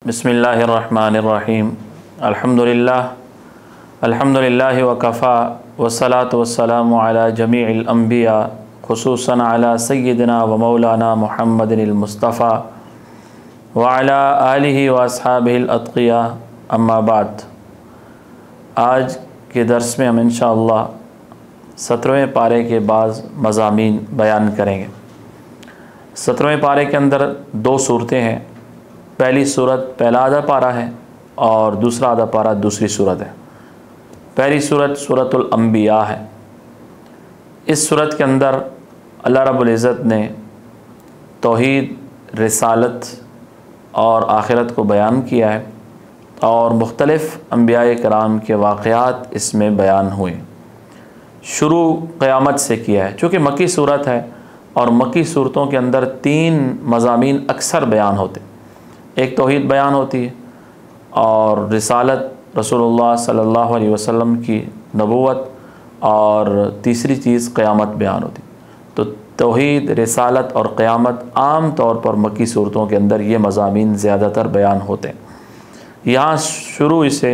बिस्मिल्लाहिर्रहमानिर्रहीम अल्हम्दुलिल्लाहि वकफ़ा वस्सलातु वस्सलामु अला जमीइल अंबिया खुसूसन अला सय्यिदिना व मौलाना मुहम्मदिनिल मुस्तफ़ा व अला आलिहि व अस्हाबिहिल अत्क़िया अम्मा बाद। आज के दर्स में हम इंशाअल्लाह 17वें पारे के बाज़ मज़ामीन बयान करेंगे। 17वें पारे के अंदर दो सूरतें हैं। पहली सूरत पहला आधा पारा है और दूसरा आधा पारा दूसरी सूरत है। पहली सूरत सूरतुल अंबिया है। इस सूरत के अंदर अल्लाह रब्बुल इज़्ज़त ने तौहीद, रिसालत और आखिरत को बयान किया है और मुख्तलिफ़ अंबियाए कराम के वाक़यात इसमें बयान हुए। शुरू क़यामत से किया है। चूँकि मक्की सूरत है और मक्की सूरतों के अंदर 3 मज़ामीन अक्सर बयान होते। एक तौहीद बयान होती है और रिसालत रसूलुल्लाह सल्लल्लाहु अलैहि वसल्लम की नबूवत, और तीसरी चीज़ क़यामत बयान होती। तो तौहीद, रिसालत और क़यामत आम तौर पर मक्की सूरतों के अंदर ये मज़ामीन ज़्यादातर बयान होते हैं। यहाँ शुरू इसे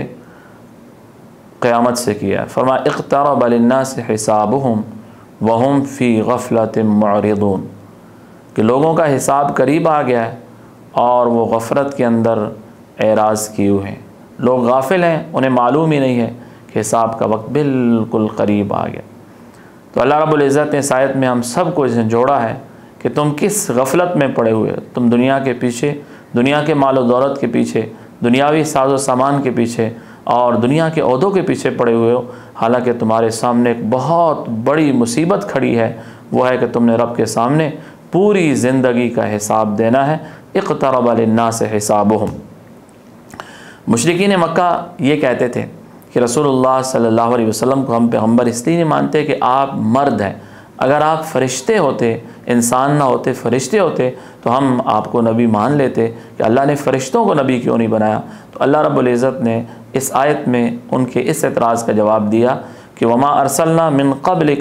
क़यामत से किया है। फरमाया इक़्तरब लिन्नासि हिसाबुहुम वहुम फ़ी गफ़लतिन मुअरिदून, कि लोगों का हिसाब करीब आ गया है और वो गफ़रत के अंदर एराज़ किए हुए हैं। लोग गाफिल हैं, उन्हें मालूम ही नहीं है कि हिसाब का वक्त बिल्कुल करीब आ गया। तो अल्लाह रब्बुल इज़्ज़त ने इस आयत में हम सब को इसने जोड़ा है कि तुम किस गफ़लत में पड़े हुए हो। तुम दुनिया के पीछे, दुनिया के माल और दौलत के पीछे, दुनियावी साजो सामान के पीछे और दुनिया के ओहदों के पीछे पड़े हुए हो। हालांकि तुम्हारे सामने एक बहुत बड़ी मुसीबत खड़ी है, वो है कि तुमने रब के सामने पूरी ज़िंदगी का हिसाब देना है। इक़्तरब लिन्नासि हिसाबुहुम। मुशरिकीन मक्का ये कहते थे कि रसूलुल्लाह सल्लल्लाहु अलैहि वसल्लम को हम पैगम्बर इसलिए नहीं मानते कि आप मर्द हैं। अगर आप फ़रिश्ते होते, इंसान ना होते, फ़रिश्ते होते, तो हम आपको नबी मान लेते कि अल्लाह ने फ़रिश्तों को नबी क्यों नहीं बनाया। तो अल्लाह रब्बुल इज़्ज़त ने इस आयत में उनके इस एतराज़ का जवाब दिया कि वमा अरसलना मिन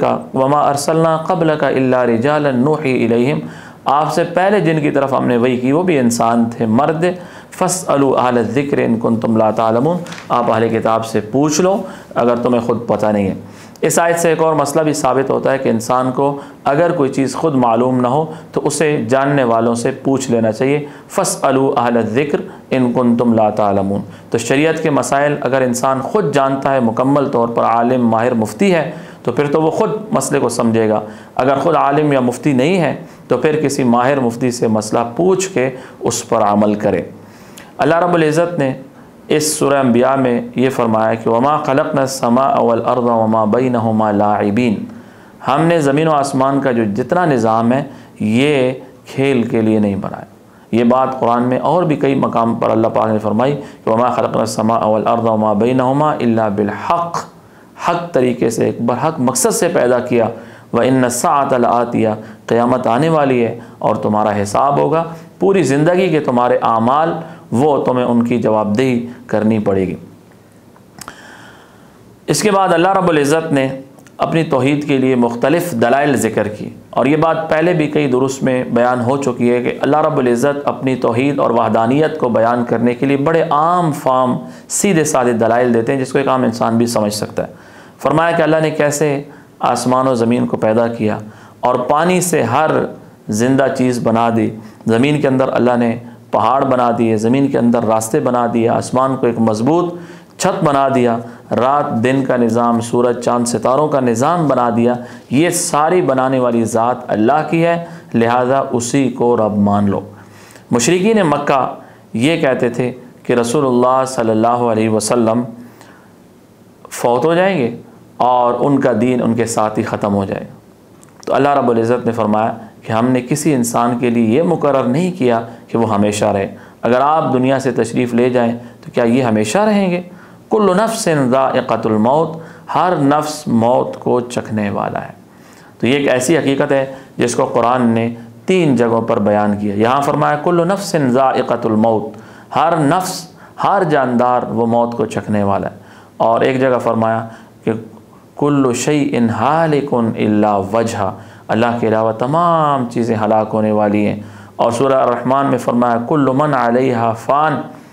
क़ब्लिका इल्ला रिजालन नूही इलैहिम। आपसे पहले जिनकी तरफ हमने वही की वो भी इंसान थे, मर्द। फ़स्अलू अहल ज़िक्र इन कुंतुम ला तालमून। आप अहले किताब से पूछ लो अगर तुम्हें ख़ुद पता नहीं है। इस आयत से एक और मसला भी साबित होता है कि इंसान को अगर कोई चीज़ ख़ुद मालूम ना हो तो उसे जानने वालों से पूछ लेना चाहिए। फ़स्अलू अहल ज़िक्र इन कुंतुम ला तालमून। तो शरीयत के मसाइल अगर इंसान ख़ुद जानता है, मुकम्मल तौर पर आलिम, माहिर, मुफ्ती है, तो फिर तो वो ख़ुद मसले को समझेगा। अगर ख़ुद आलिम या मुफ्ती नहीं है तो फिर किसी माहिर मुफ्ती से मसला पूछ के उस पर अमल करे। अल्लाह रब्बुल इज़्ज़त ने इस सूरह अंबिया में ये फरमाया कि वमा खलक़ना समाअ वल अर्ज़ वमा बैनहुमा लाइबीन। हमने ज़मीन और आसमान का जो जितना निज़ाम है ये खेल के लिए नहीं बनाया। ये बात कुरान में और भी कई मकाम पर अल्लाह पाक ने फरमाई कि वमा खलक़ना समाअ वल अर्ज़ वमा बैनहुमा इल्ला बिल हक़। हक़ तरीके से, एक बरहक़ मकसद से पैदा किया। व इन्न अस्साअत लआतिया, क़यामत आने वाली है और तुम्हारा हिसाब होगा। पूरी ज़िंदगी के तुम्हारे आमाल वो तुम्हें उनकी जवाबदेही करनी पड़ेगी। इसके बाद अल्लाह रब्बुल इज़्ज़त ने अपनी तौहीद के लिए मुख्तलिफ़ दलाइल ज़िक्र की, और ये बात पहले भी कई दुरुस में बयान हो चुकी है कि अल्लाह रब्बुल इज़्ज़त अपनी तौहीद और वहदानियत को बयान करने के लिए बड़े आम फाम सीधे साधे दलाइल देते हैं जिसको एक आम इंसान भी समझ सकता है। फरमाया कि अल्लाह ने कैसे आसमान और ज़मीन को पैदा किया और पानी से हर जिंदा चीज़ बना दी। ज़मीन के अंदर अल्लाह ने पहाड़ बना दिए, ज़मीन के अंदर रास्ते बना दिए, आसमान को एक मज़बूत छत बना दिया, रात दिन का निज़ाम, सूरज चाँद सितारों का निज़ाम बना दिया। ये सारी बनाने वाली ज़ात अल्लाह की है, लिहाजा उसी को रब मान लो। मुशरिकीन मक्का ये कहते थे कि रसूलुल्लाह सल्लल्लाहु अलैहि वसल्लम फ़ौत हो जाएंगे और उनका दीन उनके साथ ही ख़त्म हो जाएगा। तो अल्लाह रब्बुल इज़्ज़त ने फरमाया कि हमने किसी इंसान के लिए ये मुकर्रर नहीं किया कि वो हमेशा रहे। अगर आप दुनिया से तशरीफ़ ले जाएं तो क्या ये हमेशा रहेंगे? कुल्लु नफ्सिन ज़ाइक़तुल मौत, हर नफ्स मौत को चखने वाला है। तो ये एक ऐसी हकीकत है जिसको कुरान ने 3 जगहों पर बयान किया। यहाँ फरमाया कुल्लु नफ्सिन ज़ाइक़तुल मौत, हर नफ्स, हर जानदार वो मौत को चखने वाला है। और एक जगह फरमाया कि कुल्लु शैइन हालिकुन इल्ला वजहा, अल्लाह के अलावा तमाम चीज़ें हलाक होने वाली हैं। और सूरह रहमान में फरमाया कुल्लु मन अलैहा फ़ान,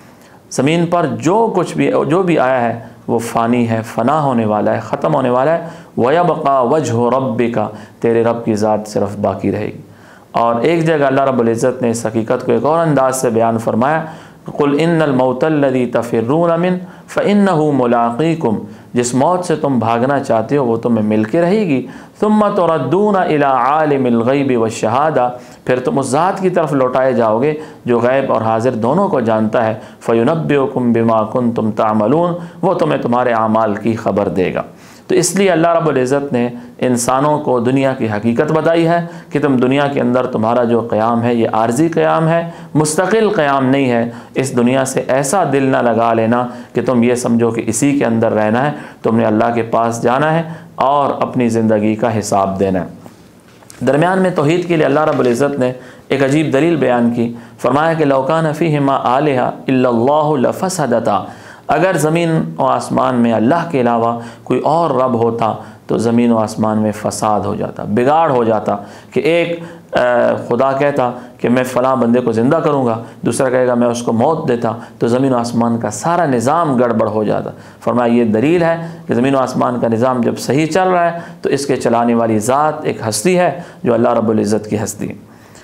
ज़मीन पर जो भी आया है वो फ़ानी है, फ़ना होने वाला है, ख़त्म होने वाला है। वयबक़ा वजहु रब्बिका, तेरे रब की ज़ात सिर्फ बाकी रहेगी। और एक जगह अल्लाह रब्बुल इज़्ज़त ने इस हकीकत को एक और अंदाज से बयान फरमाया, कुल इन्नल मौतल्लज़ी तफ़िर्रून मिन फ़इन्नहु मुलाक़ीकुम, जिस मौत से तुम भागना चाहते हो वो तुम्हें मिल के रहेगी। सुम्मा तुरद्दूना इला आलिमिल ग़ैबि वश्शहादा, फिर तुम उस ज़ात की तरफ लौटाए जाओगे जो गैब और हाजिर दोनों को जानता है। फ़युनब्बिउकुम बिमा कुन्तुम तामलून, वो तुम्हें तुम्हारे आमाल की ख़बर देगा। तो इसलिए अल्लाह रब्बुल इज़्ज़त ने इंसानों को दुनिया की हकीकत बताई है कि तुम दुनिया के अंदर तुम्हारा जो क़याम है ये आर्जी क़याम है, मुस्तकिल क़याम नहीं है। इस दुनिया से ऐसा दिल ना लगा लेना कि तुम ये समझो कि इसी के अंदर रहना है। तुमने अल्लाह के पास जाना है और अपनी ज़िंदगी का हिसाब देना है। दरमियान में तौहीद के लिए अल्लाह रब्बुल इज़्ज़त ने एक अजीब दलील बयान की। फ़रमाया कि लौ कान फ़ीहिमा आलिहा इल्लल्लाहु लफ़सदता, अगर ज़मीन और आसमान में अल्लाह के अलावा कोई और रब होता तो ज़मीन और आसमान में फ़साद हो जाता, बिगाड़ हो जाता। कि एक खुदा कहता कि मैं फ़लाँ बंदे को ज़िंदा करूँगा, दूसरा कहेगा मैं उसको मौत देता, तो ज़मीन और आसमान का सारा निज़ाम गड़बड़ हो जाता। फरमाया ये दलील है कि ज़मीन और आसमान का निज़ाम जब सही चल रहा है तो इसके चलाने वाली ज़ात एक हस्ती है जो अल्लाह रब्बुल इज़्ज़त की हस्ती है।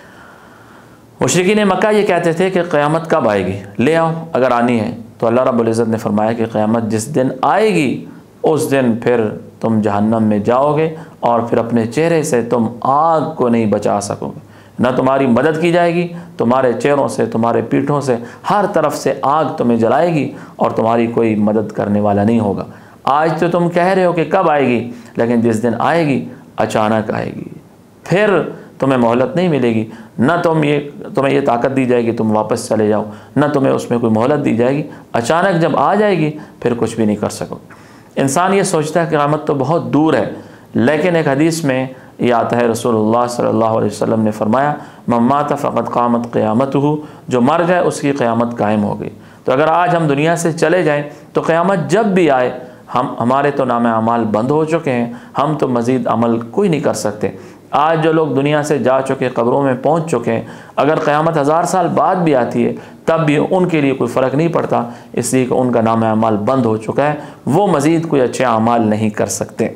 मुशरिकीन मक्का ये कहते थे कि क़यामत कब आएगी, ले आओ अगर आनी है। तो अल्लाह रब्बुल इज़्ज़त ने फरमाया कि क़यामत जिस दिन आएगी उस दिन फिर तुम जहन्नम में जाओगे और फिर अपने चेहरे से तुम आग को नहीं बचा सकोगे, ना तुम्हारी मदद की जाएगी, तुम्हारे चेहरों से, तुम्हारे पीठों से, हर तरफ से आग तुम्हें जलाएगी और तुम्हारी कोई मदद करने वाला नहीं होगा। आज तो तुम कह रहे हो कि कब आएगी, लेकिन जिस दिन आएगी अचानक आएगी, फिर तुम्हें मोहलत नहीं मिलेगी। न तुम्हें ये ताकत दी जाएगी तुम वापस चले जाओ, न तुम्हें उसमें कोई मोहलत दी जाएगी। अचानक जब आ जाएगी फिर कुछ भी नहीं कर सकोगे। इंसान ये सोचता है कि क़यामत तो बहुत दूर है, लेकिन एक हदीस में ये आता है, रसूलुल्लाह सल्लल्लाहु अलैहि वसल्लम ने फरमाया मम्मात फ़क़द क़ामत क़यामतुहु, जो मर जाए उसकी क़यामत कायम हो गई। तो अगर आज हम दुनिया से चले जाएँ तो क़यामत जब भी आए हमारे तो नाम अमाल बंद हो चुके हैं, हम तो मज़ीद अमल कोई नहीं कर सकते। आज जो लोग दुनिया से जा चुके, कब्रों में पहुंच चुके हैं, अगर क़यामत 1000 साल बाद भी आती है तब भी उनके लिए कोई फ़र्क नहीं पड़ता, इसलिए कि उनका नाम अमाल बंद हो चुका है, वो मज़ीद कोई अच्छे अमाल नहीं कर सकते।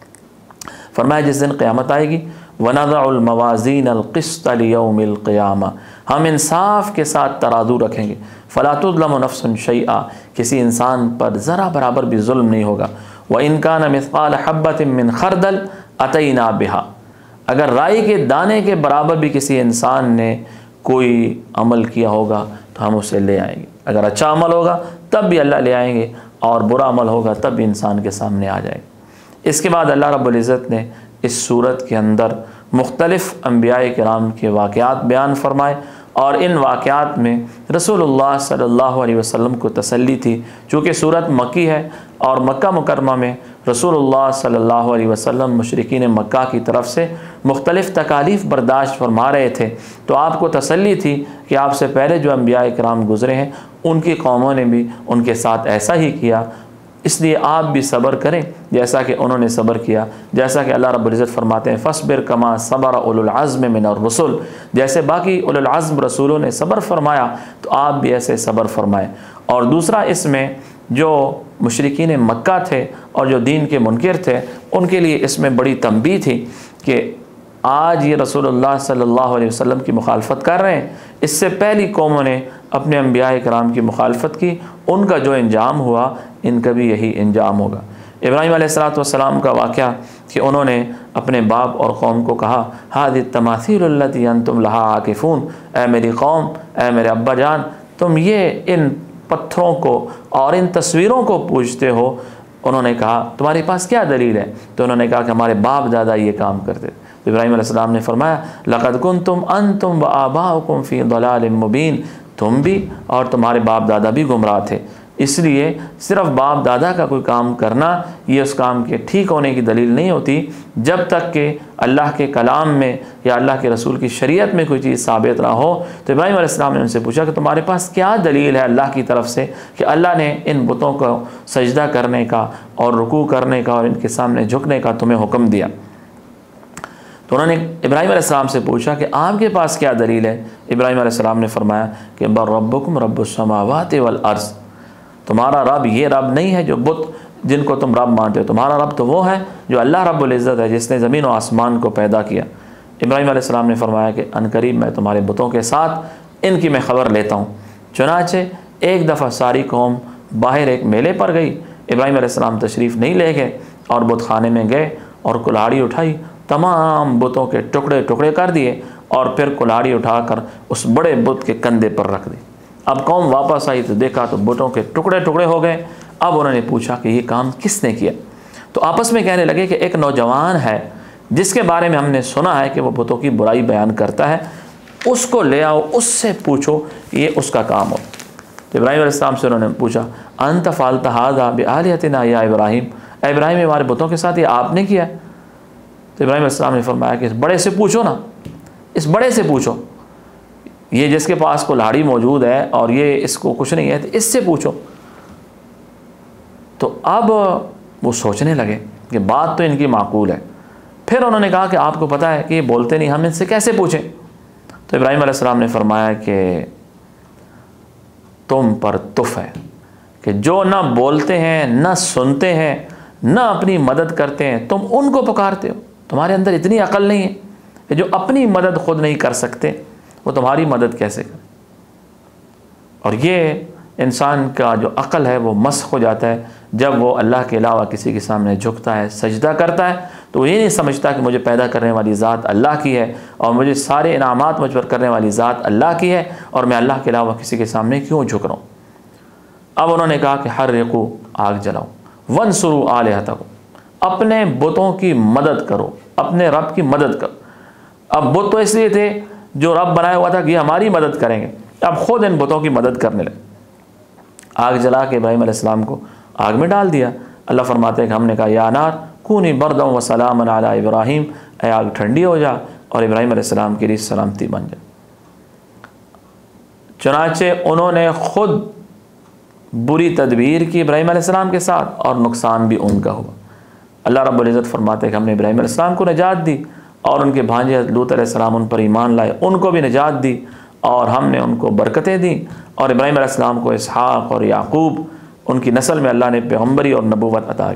फरमाया जिस दिन क़यामत आएगी वनज़उल मवाज़ीन अल-क़िस्त लियौमिल क़ियामा, हम इंसाफ के साथ तराजू रखेंगे। फ़ला तुज़लमु नफ़्सुन शैआ, किसी इंसान पर ज़रा बराबर भी जुल्म नहीं होगा। व इन कान मिस्क़ाल हब्बतिन मिन खरदल अतैना बिहा, अगर राई के दाने के बराबर भी किसी इंसान ने कोई अमल किया होगा तो हम उसे ले आएंगे। अगर अच्छा अमल होगा तब भी अल्लाह ले आएंगे और बुरा अमल होगा तब भी इंसान के सामने आ जाएगा। इसके बाद अल्लाह रब्बुल इज़्ज़त ने इस सूरत के अंदर मुख्तलिफ़ अंबियाए किराम के वाक़यात बयान फरमाए और इन वाक़यात में रसूलुल्लाह सल्लल्लाहु अलैहि वसल्लम को तसल्ली थी। चूँकि सूरत मक्की है और मक्का मुकरमा में रसूलुल्लाह सल्लल्लाहु अलैहि वसल्लम मुशरिकीन मक्का की तरफ से मुख्तलिफ़ तकालीफ़ बर्दाश्त फरमा रहे थे, तो आपको तसल्ली थी कि आपसे पहले जो अंबिया किराम गुज़रे हैं उनकी कौमों ने भी उनके साथ ऐसा ही किया, इसलिए आप भी सब्र करें जैसा कि उन्होंने सब्र किया। जैसा कि अल्लाह रब्बुल इज़्ज़त फरमाते हैं फ़स्बिर कमा सबर उलुल अज़्म मिनर रसूल, जैसे बाकी उलुल अज़्म रसूलों ने सब्र फरमाया तो आप भी ऐसे सब्र फरमाएं। और दूसरा, इसमें जो मुशरिकीन मक्का थे और जो दीन के मुनकिर थे उनके लिए इसमें बड़ी तंबीह थी कि आज ये रसूलुल्लाह सल्लल्लाहु अलैहि वसल्लम की मुखालफत कर रहे हैं, इससे पहली कौमों ने अपने अंबिया कराम की मुखालफत की, उनका जो इंजाम हुआ इनका भी यही इंजाम होगा। इब्राहीम अलैहिस्सलाम का वाक़या कि उन्होंने अपने बाप और कौम को कहा हादि तमासील अल्लती अंतुम लहा आकिफून, ए मेरी कौम, ए मेरे अब्बा जान, तुम ये इन पत्थरों को और इन तस्वीरों को पूजते हो। उन्होंने कहा तुम्हारे पास क्या दलील है? तो उन्होंने कहा कि हमारे बाप दादा ये काम करते। तो इब्राहीम अलैहिस्सलाम ने फरमाया लक़द कुन्तुम अंतुम व आबाउकुम फ़ी ज़लालिम मुबीन, तुम भी और तुम्हारे बाप दादा भी गुमराह थे, इसलिए सिर्फ बाप दादा का कोई काम करना ये उस काम के ठीक होने की दलील नहीं होती जब तक कि अल्लाह के कलाम में या अल्लाह के रसूल की शरीयत में कोई चीज़ साबित ना हो। तो इब्राहीम अलैहिस्सलाम ने उनसे पूछा कि तुम्हारे पास क्या दलील है अल्लाह की तरफ से कि अल्लाह ने इन बुतों को सजदा करने का और रुकू करने का और इनके सामने झुकने का तुम्हें हुक्म दिया? तो उन्होंने इब्राहीम अलैहिस्सलाम से पूछा कि आपके पास क्या दलील है? इब्राहीम अलैहिस्सलाम ने फरमाया कि बर रब्बुकुम रब्बुस समावाति वल अर्ज़, तुम्हारा रब ये रब नहीं है जो बुत जिनको तुम रब मानते हो, तुम्हारा रब तो वो है जो अल्लाह रब्बुल इज़्ज़त है, जिसने ज़मीन और आसमान को पैदा किया। इब्राहीम अलैहिस्सलाम ने फरमाया कि अनकरीब मैं तुम्हारे बुतों के साथ इनकी मैं ख़बर लेता हूँ। चुनाचे एक दफ़ा सारी कौम बाहर एक मेले पर गई। इब्राहीम अलैहिस्सलाम तशरीफ़ नहीं ले गए और बुत खाने में गए और कुल्हाड़ी उठाई, तमाम बुतों के टुकड़े टुकड़े कर दिए और फिर कुल्हाड़ी उठाकर उस बड़े बुत के कंधे पर रख दी। अब कौम वापस आई तो देखा तो बुतों के टुकड़े टुकड़े हो गए। अब उन्होंने पूछा कि ये काम किसने किया, तो आपस में कहने लगे कि एक नौजवान है जिसके बारे में हमने सुना है कि वो बुतों की बुराई बयान करता है, उसको ले आओ, उससे पूछो ये उसका काम हो। तो इब्राहीम अलैहिस्सलाम से उन्होंने पूछा अंत फ़अल्त हाज़ा बिआलिहतिना या इब्राहीम, इब्राहीम हमारे बुतों के साथ ये आपने किया? तो इब्राहीम अलैहिस्सलाम ने फरमाया कि इस बड़े से पूछो ना, इस बड़े से पूछो, ये जिसके पास कुल्हाड़ी मौजूद है और ये इसको कुछ नहीं है तो इससे पूछो। तो अब वो सोचने लगे कि बात तो इनकी माकूल है। फिर उन्होंने कहा कि आपको पता है कि ये बोलते नहीं, हम इनसे कैसे पूछें? तो इब्राहीम अलैहिस्सलाम ने फरमाया कि तुम पर तुफ है कि जो ना बोलते हैं, ना सुनते हैं, ना अपनी मदद करते हैं, तुम उनको पुकारते हो। तुम्हारे अंदर इतनी अकल नहीं है कि जो अपनी मदद खुद नहीं कर सकते वो तुम्हारी मदद कैसे करें। और ये इंसान का जो अक्ल है वो मस्ख हो जाता है जब वो अल्लाह के अलावा किसी के सामने झुकता है, सजदा करता है, तो वो ये नहीं समझता कि मुझे पैदा करने वाली ज़ात अल्लाह की है और मुझे सारे इनामात मुझ पर करने वाली ज़ात अल्लाह की है और मैं अल्लाह के अलावा किसी के सामने क्यों झुक रहा हूँ। अब उन्होंने कहा कि हर्रिकू, आग जलाओ, वंसुरू आलिहतकुम, अपने बुतों की मदद करो, अपने रब की मदद करो। अब बुत तो इसलिए थे जो रब बनाया हुआ था कि हमारी मदद करेंगे, अब खुद इन बुतों की मदद करने लगे। आग जला के इब्राहीम अलैहिस्सलाम को आग में डाल दिया। अल्लाह फरमाते हैं कि हमने कहा या नार कूनी बरदम व सलामन अला इब्राहीम, ऐ आग ठंडी हो जा और इब्राहीम अलैहिस्सलाम के लिए सलामती बन जा। चुनाचे उन्होंने खुद बुरी तदबीर की इब्राहीम अलैहिस्सलाम के साथ और नुकसान भी उनका हुआ। अल्लाह रब्बुल इज़्ज़त फरमाते हैं कि हमने इब्राहीम अलैहिस्सलाम को निजात दी और उनके भांजे लूत अलैहिस्सलाम उन पर ईमान लाए, उनको भी निजात दी और हमने उनको बरकतें दी। और इब्राहीम अलैहिस्सलाम को इसहाक़ और याकूब, उनकी नस्ल में अल्लाह ने पैगम्बरी और नबूवत अता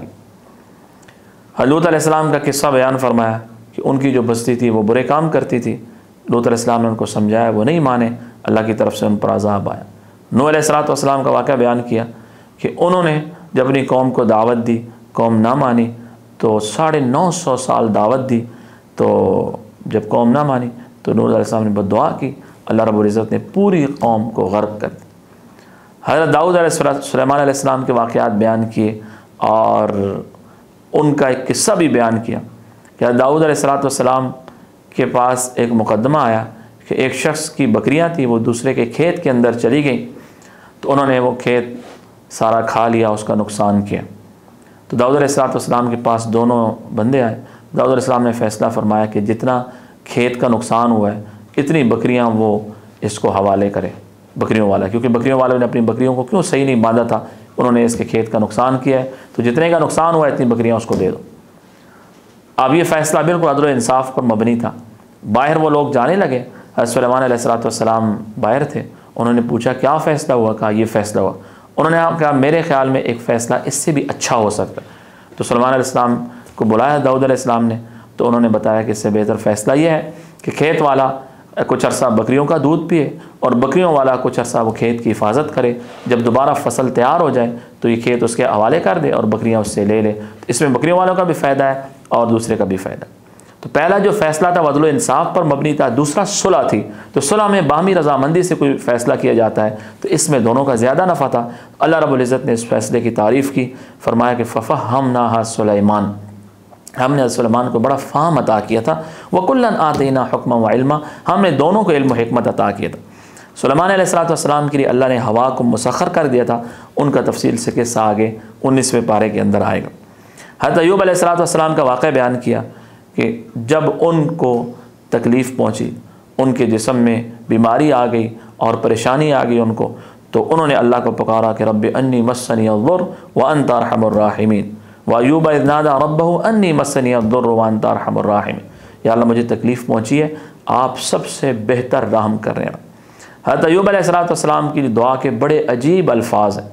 की। लूत अलैहिस्सलाम का किस्सा बयान फरमाया कि उनकी जो बस्ती थी वो बुरे काम करती थी। लूत अलैहिस्सलाम ने उनको समझाया, वो नहीं माने, अल्लाह की तरफ से उन पर अज़ाब आया। नूह अलैहिस्सलाम का वाक़या बयान किया कि उन्होंने जब अपनी कौम को दावत दी, कौम ना मानी तो 950 साल दावत दी, तो जब कौम ना मानी तो नूह अलैहिस्सलाम ने बद्दुआ की, अल्लाह रब्बुल इज़्ज़त ने पूरी कौम को गर्क कर दी। हज़रत दाऊद सुलेमान अलैहिस्सलाम के वाक़यात बयान किए और उनका एक किस्सा भी बयान किया कि दाऊद अलैहिस्सलाम के पास एक मुकदमा आया कि एक शख्स की बकरियां थी, वो दूसरे के खेत के अंदर चली गई, तो उन्होंने वो खेत सारा खा लिया, उसका नुकसान किया। तो दाऊद अलैहिस्सलाम के पास दोनों बंदे आए। दाऊद अलैहिस्सलाम ने फ़ैसला फरमाया कि जितना खेत का नुकसान हुआ है इतनी बकरियां वो इसको हवाले करे, बकरियों वाला, क्योंकि बकरियों वालों ने अपनी बकरियों को क्यों सही नहीं बांधा था, उन्होंने इसके खेत का नुकसान किया है, तो जितने का नुकसान हुआ है इतनी बकरियां उसको दे दो। अब ये फ़ैसला बिल्कुल अदल इंसाफ पर मबनी था। बाहर वो लोग जाने लगे, हज़रत सुलेमान अलैहिस्सलाम बाहर थे, उन्होंने पूछा क्या फ़ैसला हुआ? कहा ये फ़ैसला हुआ। उन्होंने कहा मेरे ख़्याल में एक फ़ैसला इससे भी अच्छा हो सकता है। तो सुलेमान अलैहिस्सलाम को बुलाया दाऊद अलैहिस्सलाम ने, तो उन्होंने बताया कि इससे बेहतर फ़ैसला ये है कि खेत वाला कुछ अर्सा बकरियों का दूध पिए और बकरियों वाला कुछ अर्सा वो खेत की हिफाजत करे, जब दोबारा फसल तैयार हो जाए तो ये खेत उसके हवाले कर दे और बकरियां उससे ले ले। तो इसमें बकरियों वालों का भी फ़ायदा है और दूसरे का भी फ़ायदा। तो पहला जो फ़ैसला था वदल इंसाफ पर मबनी था, दूसरा सुलह थी। तो सुलह में बाहमी रजामंदी से कोई फ़ैसला किया जाता है, तो इसमें दोनों का ज़्यादा नफ़ा था। अल्लाह रब्बुल इज़्ज़त ने इस फ़ैसले की तारीफ़ की, फरमाया कि फ़फ़हम्नाहा सुलैमान, हमने सुलेमान को बड़ा फ़ाहम अता किया था। वकुल्लन आतैना हुक्मन व इल्मा, हमने दोनों को इल्म व हिकमत अता किया था। सुलेमान अलैहिस्सलाम के लिए अल्लाह ने हवा को मुसख्खर कर दिया था, उनका तफसील से किस्सा आगे 19वें पारे के अंदर आएगा। हज़रत अय्यूब अलैहिस्सलाम का वाक़या बयान किया कि जब उनको तकलीफ़ पहुँची, उनके जिस्म में बीमारी आ गई और परेशानी आ गई उनको, तो उन्होंने अल्लाह को पुकारा कि रब्बि अन्नी मस्सनी अज़्ज़ुर व अंत अरहमुर राहिमीन व अय्यूब इज़ नादा रब्बहु अन्नी मस्सनी अज़्ज़ुर व अंत अरहमुर राहिमीन। या अल्लाह मुझे तकलीफ़ पहुँची है, आप सबसे बेहतर रहम कर रहे हैं। हज़रत अय्यूब अलैहिस्सलाम की दुआ के बड़े अजीब अल्फाज हैं।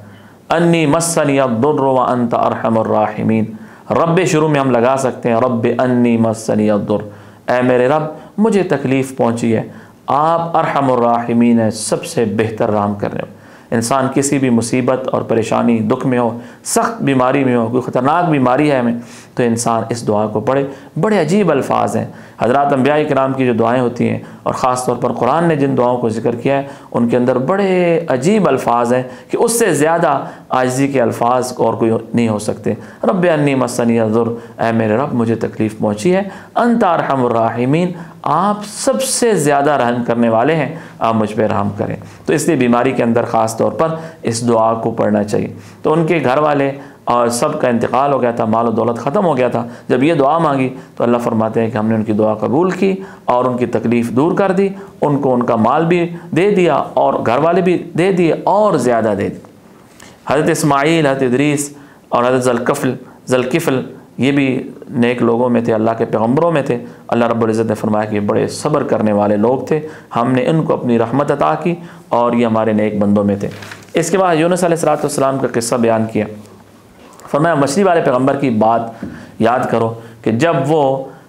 अन्नी मस्सनी अद्दुर्र व अंत अरहमुर राहिमीन। रब शुरू में हम लगा सकते हैं रब अन्नी मस्सनी अद्दुर्र, ऐ मेरे रब मुझे तकलीफ़ पहुँची है, आप अरहमुर राहिमीन है, सबसे बेहतर रहम करने हो। इंसान किसी भी मुसीबत और परेशानी दुख में हो, सख्त बीमारी में हो, कोई ख़तरनाक बीमारी है हमें, तो इंसान इस दुआ को पढ़े। बड़े अजीब अल्फाज हैं हज़रात अंबिया किराम की जो दुआएं होती हैं, और ख़ास तौर पर कुरान ने जिन दुआओं को जिक्र किया है उनके अंदर बड़े अजीब अल्फाज हैं कि उससे ज़्यादा आजिज़ी के अल्फाज और कोई नहीं हो सकते। रब्बि अन्नी मस्सनी अज़ुर, ऐ मेरे रब मुझे तकलीफ़ पहुँची है, अंत अरहमुर राहिमीन, आप सबसे ज़्यादा रहम करने वाले हैं, आप मुझ पर रहम करें। तो इसलिए बीमारी के अंदर ख़ास तौर पर इस दुआ को पढ़ना चाहिए। तो उनके घर वाले और सब का इंतकाल हो गया था, माल और दौलत ख़त्म हो गया था। जब ये दुआ मांगी तो अल्लाह फरमाते हैं कि हमने उनकी दुआ कबूल की और उनकी तकलीफ़ दूर कर दी, उनको उनका माल भी दे दिया और घर वाले भी दे दिए और ज़्यादा दे दी। हज़रत इस्माईल, हज़रत इदरीस और हज़रत ज़ुल्किफ़ल ये भी नेक लोगों में थे, अल्लाह के पैगम्बरों में थे। अल्लाह रब्बुल इज़्ज़त ने फरमाया कि बड़े सब्र करने वाले लोग थे, हमने इनको अपनी रहमत अता की और ये हमारे नेक बंदों में थे। इसके बाद यूनुस अलैहिस्सलाम का किस्सा बयान किया। फरमाया मछली वाले पैगम्बर की बात याद करो कि जब वो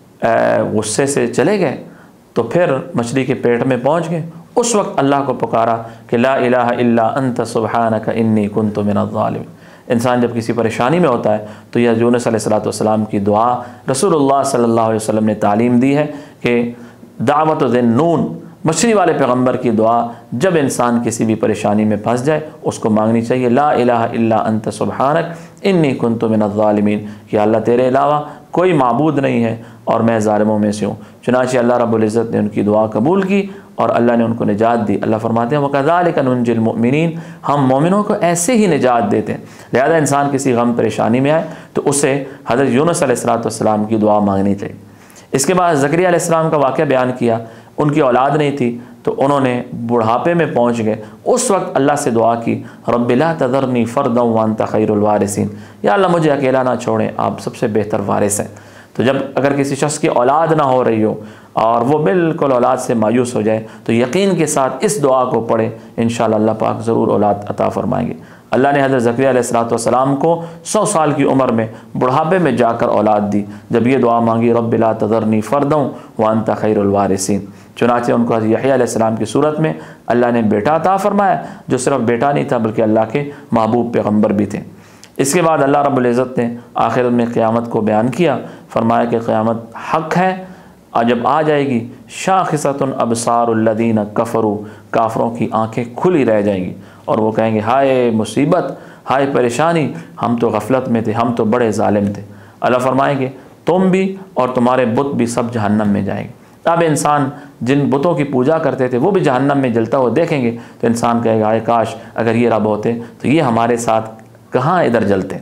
गुस्से से चले गए तो फिर मछली के पेट में पहुँच गए, उस वक्त अल्लाह को पुकारा कि ला इलाहा इल्ला अंत सुब्हानका इन्नी कुन्तु मिनज़ ज़ालिमीन। इंसान जब किसी परेशानी में होता है तो यह यूनुस अलैहिस्सलाम की दुआ रसूलुल्लाह सल्लल्लाहु अलैहि वसल्लम ने तालीम दी है कि दावत ज़िन्नून, मछली वाले पैगम्बर की दुआ जब इंसान किसी भी परेशानी में फंस जाए उसको मांगनी चाहिए, ला इलाहा इल्ला अंत सुब्हानक इन्नी कुन्तु मिनज़ ज़ालिमीन, कि अल्लाह तेरे अलावा कोई माबूद नहीं है और मैं ज़ालिमों में से हूँ। चुनांचे अल्लाह रब्बुल इज़्ज़त ने उनकी दुआ कबूल की और अल्लाह ने उनको निजात दी। अल्लाह फरमाते हैं वकज़ालिका नुंजिल मुमिनीन, हम मोमिनों को ऐसे ही निजात देते हैं। लिहाजा इंसान किसी गम परेशानी में आए तो उसे हज़रत यूनुस अलैहिस्सलाम की दुआ मांगनी चाहिए। इसके बाद ज़करिया अलैहिस्सलाम का वाक़या बयान किया। उनकी औलाद नहीं थी तो उन्होंने बुढ़ापे में पहुँच गए, उस वक्त अल्लाह से दुआ की रब्बि ला तज़रनी फ़र्दन व अंत खैरुल वारिसीन, या अल्लाह मुझे अकेला ना छोड़ें, आप सबसे बेहतर वारिस हैं। तो जब अगर किसी शख्स की औलाद ना हो रही हो और वो बिल्कुल औलाद से मायूस हो जाए तो यकीन के साथ इस दुआ को पढ़े, इंशाअल्लाह अल्लाह पाक ज़रूर औलाद अता फ़रमाएंगे। अल्लाह ने हज़रत ज़करिया अलैहिस्सलाम को 100 साल की उम्र में बुढ़ापे में जाकर औलाद दी, जब ये दुआ मांगी रब्बि ला तज़रनी फ़र्दन व अंत खैरुल वारिसीन। चुनांचे उनको हज़रत यहया अलैहिस्सलाम की सूरत में अल्लाह ने बेटा अता फ़रमाया, जो सिर्फ बेटा नहीं था बल्कि अल्लाह के महबूब पैगम्बर भी थे। इसके बाद अल्लाह रब्बुल इज़्ज़त ने आखिरत में क़यामत को बयान किया, फरमाया कि क़यामत हक़ है और जब आ जाएगी शाख़िसतुन अबसारुल लज़ीना कफ़रू, काफ़रों की आँखें खुली रह जाएंगी और वो कहेंगे हाय मुसीबत, हाय परेशानी, हम तो गफलत में थे, हम तो बड़े ज़ालिम थे। अल्लाह फरमाएंगे तुम भी और तुम्हारे बुत भी सब जहन्नम में जाएंगे। अब इंसान जिन बुतों की पूजा करते थे वो भी जहन्नम में जलता हुआ देखेंगे तो इंसान कहेगा हाय काश अगर ये रब होते तो ये हमारे साथ कहाँ इधर जलते।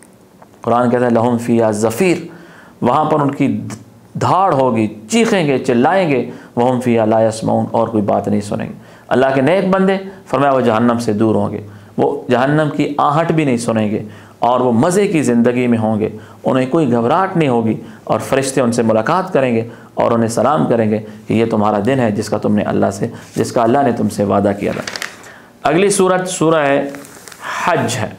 कुरान कहता है लहुम फ़ीहा ज़फ़ीर, वहाँ पर उनकी धाड़ होगी, चीखेंगे चिल्लाएंगे, वहुम फ़ीहा ला यस्मऊन, और कोई बात नहीं सुनेंगे। अल्लाह के नेक बंदे फरमाया वो जहन्नम से दूर होंगे, वो जहन्नम की आहट भी नहीं सुनेंगे और वो मज़े की ज़िंदगी में होंगे, उन्हें कोई घबराहट नहीं होगी और फ़रिश्ते उनसे मुलाकात करेंगे और उन्हें सलाम करेंगे कि ये तुम्हारा दिन है जिसका अल्लाह ने तुमसे वादा किया था। अगली सूरत सूरह हज है।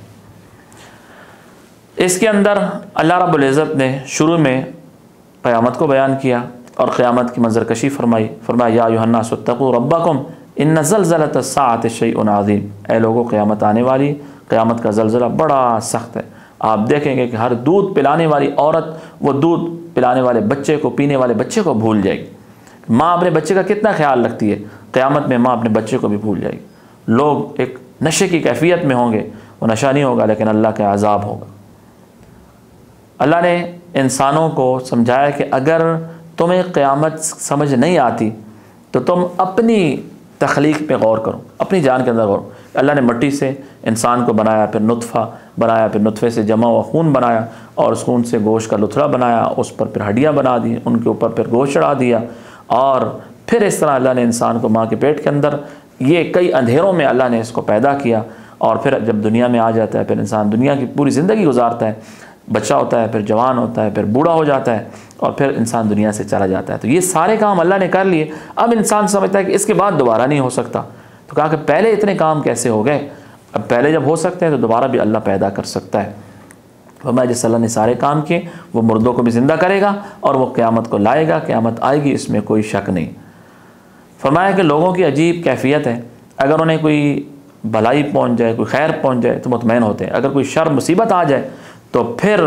इसके अंदर अल्लाह रब्बुल इज़्ज़त ने शुरू में क़यामत को बयान किया और क़यामत की मंजरकशी फरमाया या अय्युहन्नासु इत्तक़ू रब्बकुम इन्न ज़लज़लतस्साअति शैउन अज़ीम, ऐ लोगों क़यामत आने वाली, क़यामत का ज़लज़ला बड़ा सख्त है। आप देखेंगे कि हर दूध पिलाने वाली औरत वो दूध पिलाने वाले बच्चे को, पीने वाले बच्चे को भूल जाएगी। माँ अपने बच्चे का कितना ख्याल रखती है, क़यामत में माँ अपने बच्चे को भी भूल जाएगी। लोग एक नशे की कैफियत में होंगे, वो नशा नहीं होगा लेकिन अल्लाह का अज़ाब होगा। अल्लाह ने इंसानों को समझाया कि अगर तुम्हें क़यामत समझ नहीं आती तो तुम अपनी तख्लीक पे गौर करो, अपनी जान के अंदर गौर। अल्लाह ने मिट्टी से इंसान को बनाया, फिर नुत्फ़ा बनाया, फिर नुत्फ़े से जमा हुआ खून बनाया और उस खून से गोश्त का लुथड़ा बनाया, उस पर फिर हड्डियाँ बना दी, उनके ऊपर फिर गोश्त चढ़ा दिया और फिर इस तरह अल्लाह ने इंसान को माँ के पेट के अंदर ये कई अंधेरों में अल्लाह ने इसको पैदा किया और फिर जब दुनिया में आ जाता है फिर इंसान दुनिया की पूरी ज़िंदगी गुजारता है, बच्चा होता है, फिर जवान होता है, फिर बूढ़ा हो जाता है और फिर इंसान दुनिया से चला जाता है। तो ये सारे काम अल्लाह ने कर लिए। अब इंसान समझता है कि इसके बाद दोबारा नहीं हो सकता, तो कहा कि पहले इतने काम कैसे हो गए अब पहले जब हो सकते हैं तो दोबारा भी अल्लाह पैदा कर सकता है। फरमाया जिस अल्लाह ने सारे काम किए वो मुर्दों को भी ज़िंदा करेगा और वो क़यामत को लाएगा, क़यामत आएगी, इसमें कोई शक नहीं। फरमाया कि लोगों की अजीब कैफियत है, अगर उन्हें कोई भलाई पहुँच जाए, कोई खैर पहुँच जाए तो मुतमईन होते हैं, अगर कोई शर मुसीबत आ जाए तो फिर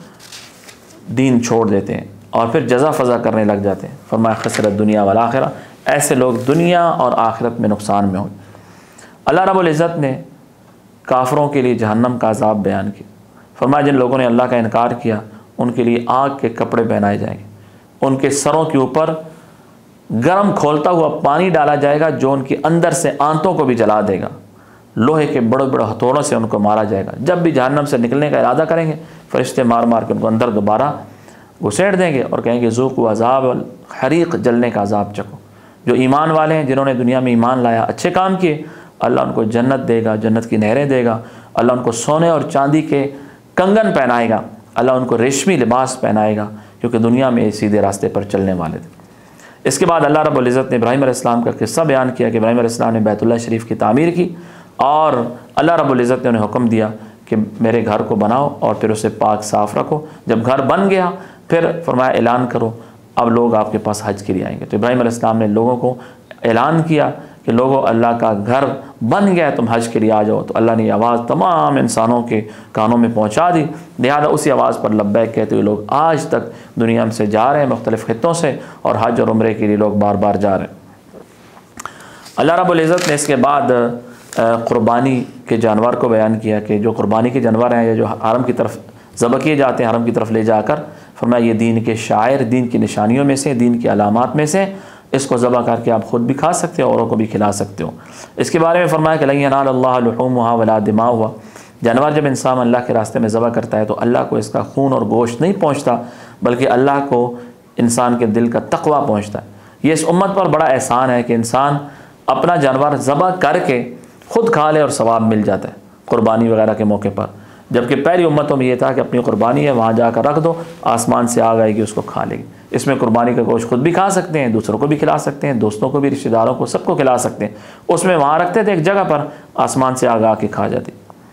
दीन छोड़ देते हैं और फिर जज़ा फ़ज़ा करने लग जाते हैं। फरमाया खसरत दुनिया वल आखिरा, ऐसे लोग दुनिया और आखिरत में नुकसान में हो। अल्लाह रब्बुल इज़्ज़त ने काफ़रों के लिए जहन्नम का अज़ाब बयान किया। फरमाया जिन लोगों ने अल्लाह का इनकार किया उनके लिए आग के कपड़े पहनाए जाएंगे, उनके सरों के ऊपर गर्म खोलता हुआ पानी डाला जाएगा जो उनके अंदर से आंतों को भी जला देगा, लोहे के बड़े बड़े हथौड़ों से उनको मारा जाएगा। जब भी जहन्नम से निकलने का इरादा करेंगे फरिश्ते मार मार के उनको अंदर दोबारा घुसेड़ देंगे और कहेंगे ज़ूक़ू अज़ाब हरीक़, जलने का अज़ाब चखो। जो ईमान वाले हैं, जिन्होंने दुनिया में ईमान लाया, अच्छे काम किए, अल्लाह उनको जन्नत देगा, जन्नत की नहरें देगा, अल्लाह उनको सोने और चांदी के कंगन पहनाएगा, अल्लाह उनको रेशमी लिबास पहनाएगा, क्योंकि दुनिया में सीधे रास्ते पर चलने वाले थे। इसके बाद अल्लाह रब्बुल इज़्ज़त ने इब्राहीम अलैहिस्सलाम का किस्सा बयान किया कि इब्राहीम अलैहिस्सलाम ने बैतुल्लाह शरीफ की तामीर की और अल्लाह रब्बुल इज़्ज़त ने उन्हें हुक्म दिया कि मेरे घर को बनाओ और फिर उसे पाक साफ़ रखो। जब घर बन गया फिर फरमाया ऐलान करो अब लोग आपके पास हज के लिए आएंगे। तो इब्राहीम अलैहिस्सलाम ने लोगों को ऐलान किया कि लोगों अल्लाह का घर बन गया, तुम हज के लिए आ जाओ। तो अल्लाह ने आवाज़ तमाम इंसानों के कानों में पहुँचा दी, लिहाजा उसी आवाज़ पर लब्बैक कहते हुए लोग आज तक दुनिया में से जा रहे हैं मुख्तलिफ़ खित्तों से, और हज और उम्रे के लिए लोग बार बार जा रहे हैं। अल्लाह रब्बुल इज़्ज़त ने इसके बाद क़ुरबानी के जानवर को बयान किया कि जो क़ुरबानी के जानवर हैं या जो हरम की तरफ ज़बह किए जाते हैं, हरम की तरफ ले जाकर, फरमाया ये दीन के शायर, दीन की निशानियों में से, दीन की अलामात में से, इसको ज़बह करके आप ख़ुद भी खा सकते हो, औरों को भी खिला सकते हो। इसके बारे में फरमाया कि लन यनालल्लाह लुहूमुहा वला दिमाउहा, जानवर जब इंसान अल्लाह के रास्ते में ज़बह करता है तो अल्लाह को इसका खून और गोश्त नहीं पहुँचता, बल्कि अल्लाह को इंसान के दिल का तक़वा पहुँचता है। ये इस उम्मत पर बड़ा एहसान है कि इंसान अपना जानवर ज़बह करके ख़ुद खा ले और सवाब मिल जाता है क़ुरबानी वगैरह के मौके पर, जबकि पहली उम्मतों में ये था कि अपनी क़ुरबानी है वहाँ जाकर रख दो, आसमान से आग आएगी उसको खा लेगी। इसमें क़ुरबानी का गोश्त खुद भी खा सकते हैं, दूसरों को भी खिला सकते हैं, दोस्तों को भी, रिश्तेदारों को, सबको खिला सकते हैं। उसमें वहाँ रखते थे एक जगह पर, आसमान से आग आके खा जाती।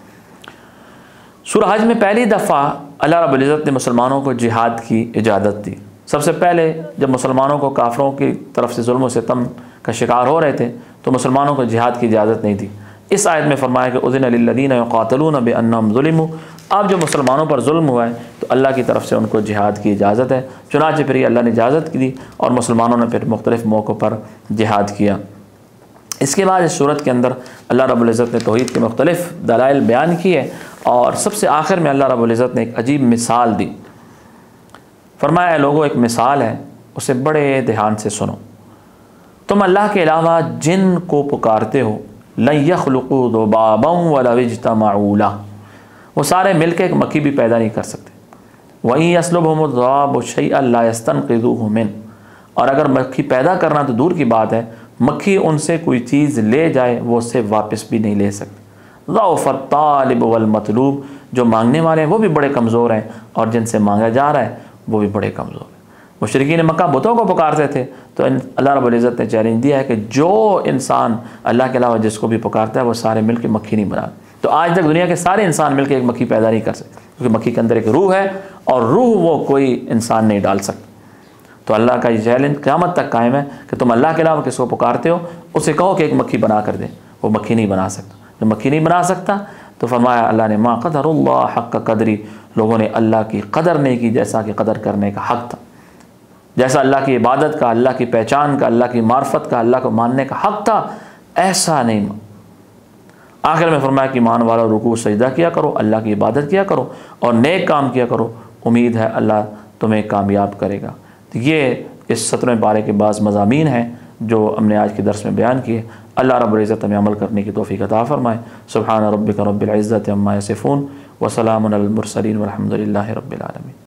सूरह हज में पहली दफ़ा अल्लाह रब्बुल इज़्ज़त ने मुसलमानों को जिहाद की इजाज़त दी। सबसे पहले जब मुसलमानों को काफ़रों की तरफ से जुल्म व सितम का शिकार हो रहे थे तो मुसलमानों को जिहाद की इजाज़त नहीं दी। इस आयत में फरमाया कि उज़िन लिल्लज़ीना युक़ातिलूना बिअन्नहुम ज़ुलिमू, अब जो मुसलमानों पर जुल्म हुआ है तो अल्लाह की तरफ से उनको जिहाद की इजाज़त है। चुनांचे फिर अल्लाह ने इजाज़त की दी और मुसलमानों ने फिर मुख्तलिफ़ मौक़ों पर जिहाद किया। इसके बाद इस सूरत के अंदर अल्लाह रब्बुल इज़्ज़त ने तौहीद के मुख्तलिफ़ दलाइल बयान किए और सबसे आखिर में अल्लाह रब्बुल इज़्ज़त ने एक अजीब मिसाल दी। फरमाया लोगों एक मिसाल है, उसे बड़े ध्यान से सुनो। तुम अल्लाह के अलावा जिन को पुकारते हो, लन यख़्लुक़ू ज़ुबाबन वलौ इज्तमऊ लह, वो सारे मिलकर एक मक्खी भी पैदा नहीं कर सकते। वइन यस्लुबहुमु ज़ुबाबु शैअन ला यस्तनक़िज़ूहु मिन, और अगर मक्खी पैदा करना तो दूर की बात है, मक्खी उनसे कोई चीज़ ले जाए वो उससे वापस भी नहीं ले सकती। ज़अफ़त तालिब वल मतलूब, जो मांगने वाले हैं वो भी बड़े कमज़ोर हैं और जिनसे मांगा जा रहा है वो भी बड़े कमज़ोर हैं। मुशरिकीन मक्का बुतों को पुकारते थे तो अल्लाह रब्बुल इज़्ज़त ने चैलेंज दिया है कि जो इंसान अल्लाह के अलावा जिसको भी पुकारता है वो सारे मिलकर मक्खी नहीं बना। तो आज तक दुनिया के सारे इंसान मिलकर एक मक्खी पैदा नहीं कर सकते, क्योंकि मक्खी के अंदर एक रूह है और रूह वो कोई इंसान नहीं डाल सकता। तो अल्लाह का ये चैलेंज क़यामत तक कायम है कि तुम अल्लाह के अलावा किसको पुकारते हो उसे कहो कि एक मक्खी बना कर दे, वो मक्खी नहीं बना सकता। जब मक्खी नहीं बना सकता तो फरमाया अल्लाह ने मा क़दरुल्लाह हक़्क़ क़दरी, लोगों ने अल्लाह की कदर नहीं की जैसा कि कदर करने का हक़ था, जैसा अल्लाह की इबादत का, अल्लाह की पहचान का, अल्लाह की मार्फत का, अल्लाह को मानने का हक़ था, ऐसा नहीं। आखिर में फरमाया कि ईमान वाला रुकू सजदा किया करो, अल्लाह की इबादत किया करो और नेक काम किया करो, उम्मीद है अल्लाह तुम्हें कामयाब करेगा। तो ये इस 17वें पारे के बाज़ मज़ामीन हैं जो हमने आज के दर्स में बयान किए। अल्लाह रब्बुल इज़्ज़त हमें अमल करने की तौफ़ीक़ अता फ़रमाए। सुब्हान रब्बिका रब्बिल इज़्ज़ति अम्मा यसिफ़ून व सलामुन अलल मुरसलीन वल्हम्दुलिल्लाहि रब्बिल आलमीन।